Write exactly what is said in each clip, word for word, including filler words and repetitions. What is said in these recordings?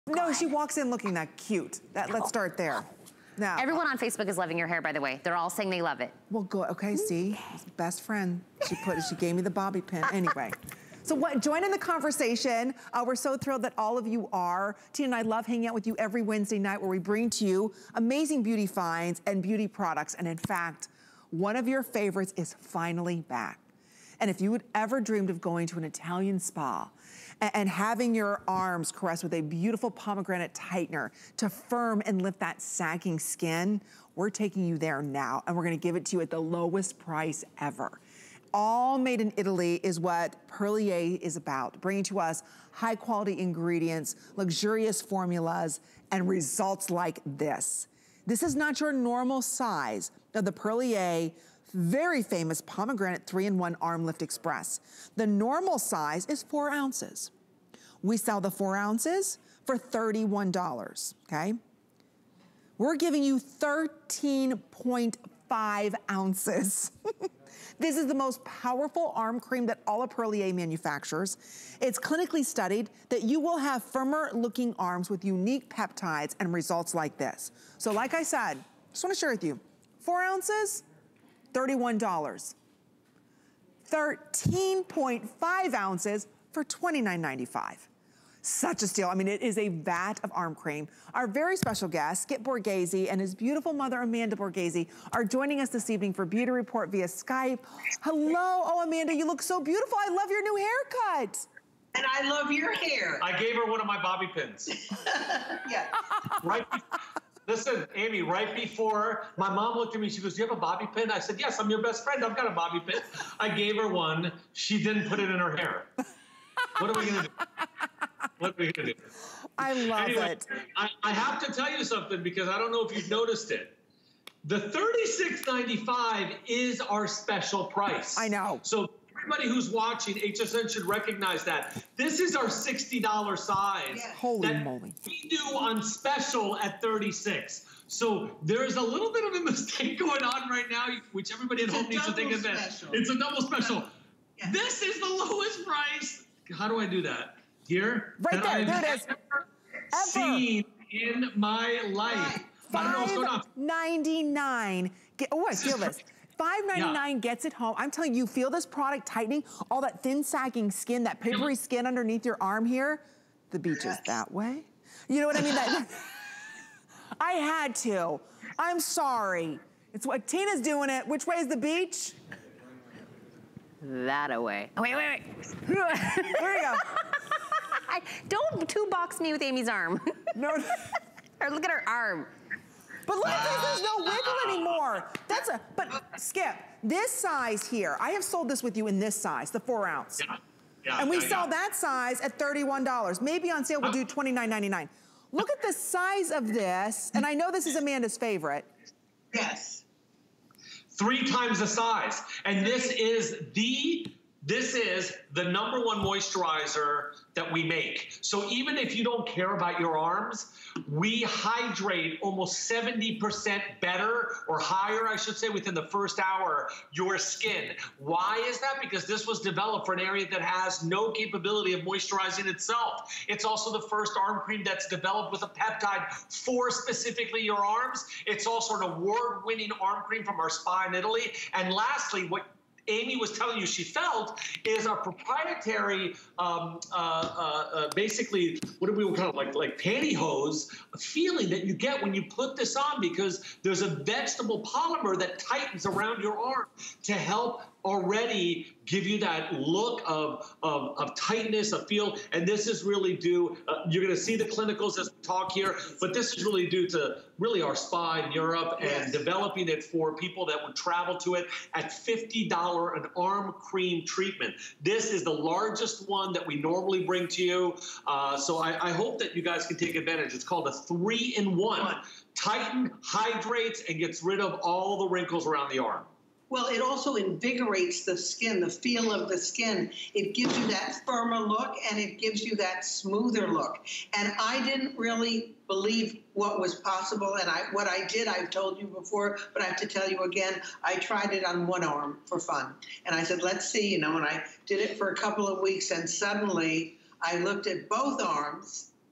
No, she walks in looking that cute. That, let's start there. Now, everyone on Facebook is loving your hair, by the way. They're all saying they love it. Well, good. Okay, see, best friend. She put, she gave me the bobby pin. Anyway, so what? Join in the conversation. Uh, we're so thrilled that all of you are. Tina and I love hanging out with you every Wednesday night, where we bring to you amazing beauty finds and beauty products. And in fact, one of your favorites is finally back. And if you had ever dreamed of going to an Italian spa and, and having your arms caressed with a beautiful pomegranate tightener to firm and lift that sagging skin, we're taking you there now, and we're gonna give it to you at the lowest price ever. All made in Italy is what Perlier is about, bringing to us high quality ingredients, luxurious formulas, and results like this. This is not your normal size of the Perlier very famous pomegranate three in one Arm Lift Express. The normal size is four ounces. We sell the four ounces for thirty-one dollars, okay? We're giving you thirteen point five ounces. This is the most powerful arm cream that all of Perlier manufactures. It's clinically studied that you will have firmer looking arms with unique peptides and results like this. So like I said, just wanna share with you, four ounces, thirty-one dollars. thirteen point five ounces for twenty-nine ninety-five. Such a steal. I mean, it is a vat of arm cream. Our very special guest, Skip Borghese, and his beautiful mother, Amanda Borghese, are joining us this evening for Beauty Report via Skype. Hello. Oh, Amanda, you look so beautiful. I love your new haircut. And I love your hair. I gave her one of my bobby pins. Yeah. Right. Listen, Amy, right before my mom looked at me, she goes, do you have a bobby pin? I said, yes, I'm your best friend. I've got a bobby pin. I gave her one. She didn't put it in her hair. What are we going to do? What are we going to do? I love anyway, it. I, I have to tell you something, because I don't know if you've noticed it. The thirty-six ninety-five is our special price. I know. So everybody who's watching, H S N should recognize that. This is our sixty dollar size. Yeah. Holy that moly. we do on special at thirty-six. So there's a little bit of a mistake going on right now, which everybody at It's home a needs to take double advantage. special. It's a double special. Yeah. This is the lowest price. How do I do that? Here? Right that there, I've there it is. ever Ever. seen in my life. Right. I don't know what's going on. five ninety-nine. Get, oh, I feel this. five ninety-nine yeah. gets it home. I'm telling you, feel this product tightening, all that thin sagging skin, that papery skin underneath your arm here. The beach is that way. You know what I mean? That, I had to. I'm sorry. It's what Tina's doing it. Which way is the beach? That away. Oh, wait, wait, wait. There you go. I, don't two-box me with Amy's arm. No. Or look at her arm. But look at this, there's no wiggle anymore. That's a, but Skip, this size here, I have sold this with you in this size, the four ounce. Yeah. Yeah, and we yeah, sell yeah. that size at thirty-one dollars. Maybe on sale we'll do twenty-nine ninety-nine. Look at the size of this, and I know this is Amanda's favorite. Yes. Three times the size. And this is the, this is the number one moisturizer that we make. So even if you don't care about your arms, we hydrate almost seventy percent better, or higher, I should say, within the first hour, your skin. Why is that? Because this was developed for an area that has no capability of moisturizing itself. It's also the first arm cream that's developed with a peptide for specifically your arms. It's also an award-winning arm cream from our spa in Italy. And lastly, what Amy was telling you she felt is our proprietary, um, uh, uh, uh, basically, what do we call it, like, like pantyhose feeling that you get when you put this on, because there's a vegetable polymer that tightens around your arm to help already give you that look of, of, of tightness, of feel. And this is really due, uh, you're going to see the clinicals as we talk here, but this is really due to really our spa in Europe and Yes. developing it for people that would travel to it at fifty dollars an arm cream treatment. This is the largest one that we normally bring to you. Uh, so I, I hope that you guys can take advantage. It's called a three in one. Tighten, hydrates, and gets rid of all the wrinkles around the arm. Well, it also invigorates the skin, the feel of the skin. It gives you that firmer look, and it gives you that smoother look. And I didn't really believe what was possible, and I, what I did, I've told you before, but I have to tell you again, I tried it on one arm for fun. And I said, let's see, you know, and I did it for a couple of weeks, and suddenly I looked at both arms,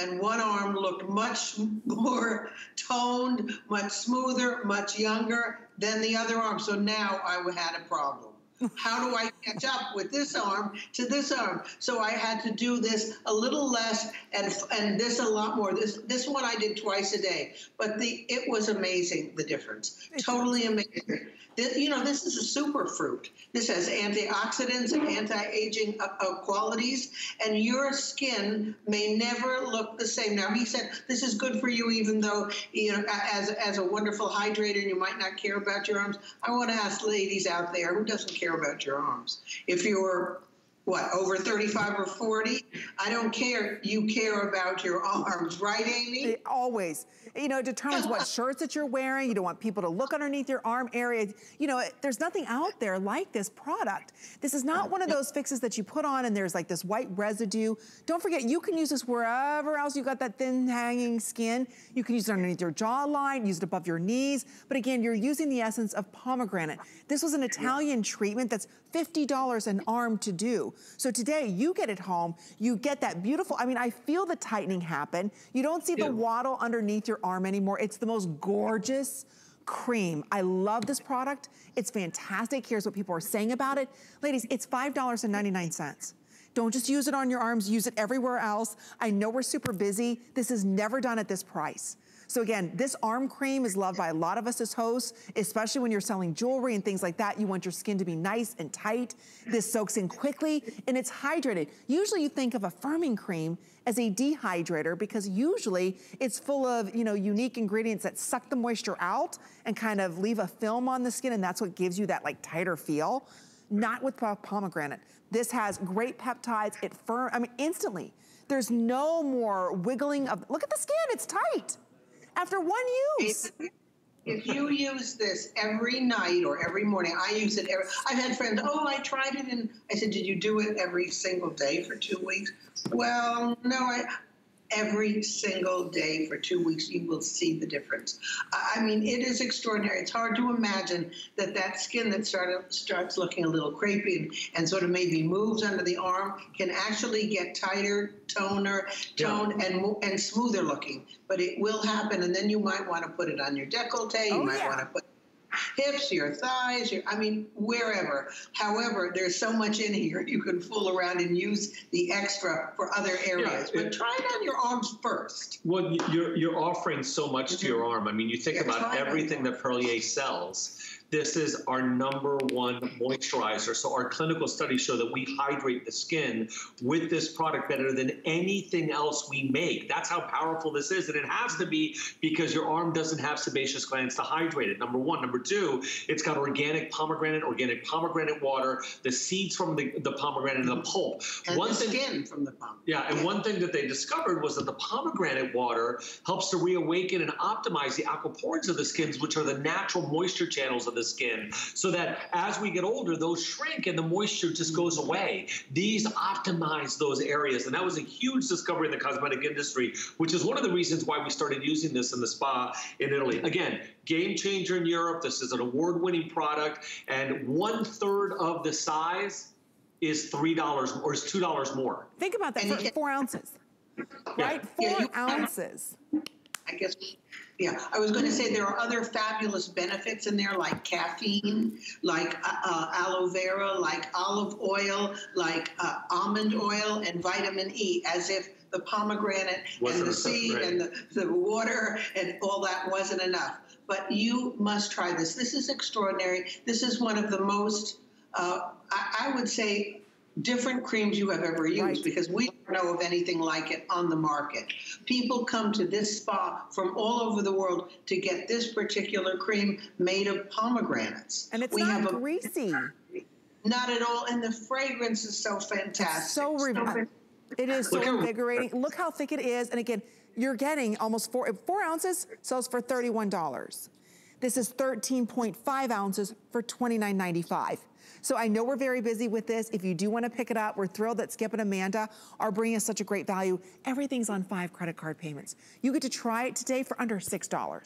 and one arm looked much more toned, much smoother, much younger than the other arm. So now I had a problem. How do I catch up with this arm to this arm? So I had to do this a little less and and this a lot more. This this one I did twice a day, but the it was amazing, the difference. Totally amazing. This, you know, this is a super fruit. This has antioxidants and anti-aging uh, uh, qualities, and your skin may never look the same. Now, he said this is good for you, even though, you know, as, as a wonderful hydrator, you might not care about your arms. I want to ask ladies out there, who doesn't care about your arms? If you're, what, over thirty-five or forty, I don't care. You care about your arms, right, Amy? Always. You know, it determines what shirts that you're wearing. You don't want people to look underneath your arm area. You know, there's nothing out there like this product. This is not one of those fixes that you put on and there's like this white residue. Don't forget, you can use this wherever else you got that thin hanging skin. You can use it underneath your jawline, use it above your knees. But again, you're using the essence of pomegranate. This was an Italian treatment that's fifty dollars an arm to do. So today, you get it home, you get that beautiful, I mean, I feel the tightening happen. You don't see the Yeah. waddle underneath your arm anymore. It's the most gorgeous cream. I love this product. It's fantastic. Here's what people are saying about it. Ladies, it's five ninety-nine. Don't just use it on your arms, use it everywhere else. I know we're super busy. This is never done at this price. So again, this arm cream is loved by a lot of us as hosts, especially when you're selling jewelry and things like that. You want your skin to be nice and tight. This soaks in quickly and it's hydrated. Usually you think of a firming cream as a dehydrator because usually it's full of, you know, unique ingredients that suck the moisture out and kind of leave a film on the skin, and that's what gives you that like tighter feel. Not with pomegranate. This has great peptides. It firm, I mean, instantly. There's no more wiggling of, look at the skin, it's tight. After one use. If, if you use this every night or every morning, I use it every, I've had friends, oh, I tried it, and I said, did you do it every single day for two weeks? Well, no, I, every single day for two weeks, you will see the difference. I mean, it is extraordinary. It's hard to imagine that that skin that started, starts looking a little crepey and, and sort of maybe moves under the arm can actually get tighter, toner, toned, yeah. and, and smoother looking. But it will happen, and then you might want to put it on your décolleté. You oh, might yeah. want to put hips, your thighs, your, I mean, wherever. However, there's so much in here, you can fool around and use the extra for other areas. Yeah, it, but try it on your arms first. Well, you're, you're offering so much mm-hmm. to your arm. I mean, you think yeah, about everything that Perlier sells. This is our number one moisturizer. So our clinical studies show that we hydrate the skin with this product better than anything else we make. That's how powerful this is. And it has to be because your arm doesn't have sebaceous glands to hydrate it, number one. Number two, it's got organic pomegranate, organic pomegranate water, the seeds from the, the pomegranate and the pulp. And one the thing, skin from the pomegranate. Yeah, and one thing that they discovered was that the pomegranate water helps to reawaken and optimize the aquaporins of the skins, which are the natural moisture channels of the skin, so that as we get older, those shrink and the moisture just goes away. These optimize those areas, and that was a huge discovery in the cosmetic industry, which is one of the reasons why we started using this in the spa in Italy. Again, game changer in Europe. This is an award-winning product, and one third of the size is three dollars or is two dollars more. Think about that, for four ounces, right? Four yeah, you, ounces. I guess, yeah. I was going to say there are other fabulous benefits in there, like caffeine, like uh, uh, aloe vera, like olive oil, like uh, almond oil, and vitamin E, as if the pomegranate wasn't and the seed right. and the, the water and all that wasn't enough. But you must try this. This is extraordinary. This is one of the most, uh, I, I would say, different creams you have ever used, right. because we don't know of anything like it on the market. People come to this spa from all over the world to get this particular cream made of pomegranates. And it's we not have greasy. A, not at all. And the fragrance is so fantastic. So, so it is so invigorating. Look how thick it is. And again, you're getting almost four, four ounces sells for thirty-one dollars. This is thirteen point five ounces for twenty-nine ninety-five. So I know we're very busy with this. If you do want to pick it up, we're thrilled that Skip and Amanda are bringing us such a great value. Everything's on five credit card payments. You get to try it today for under six dollars.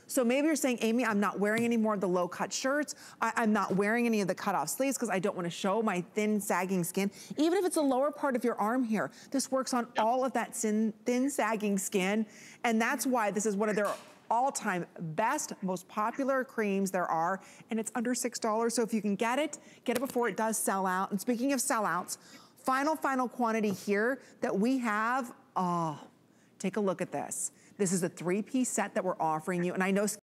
So maybe you're saying, Amy, I'm not wearing any more of the low cut shirts. I, I'm not wearing any of the cut off sleeves because I don't want to show my thin sagging skin. Even if it's the lower part of your arm here, this works on yep. all of that thin, thin sagging skin. And that's why this is one of their all-time best, most popular creams there are, and it's under six dollars. So if you can get it, get it before it does sell out. And speaking of sellouts, final, final quantity here that we have, oh, take a look at this. This is a three-piece set that we're offering you, and I know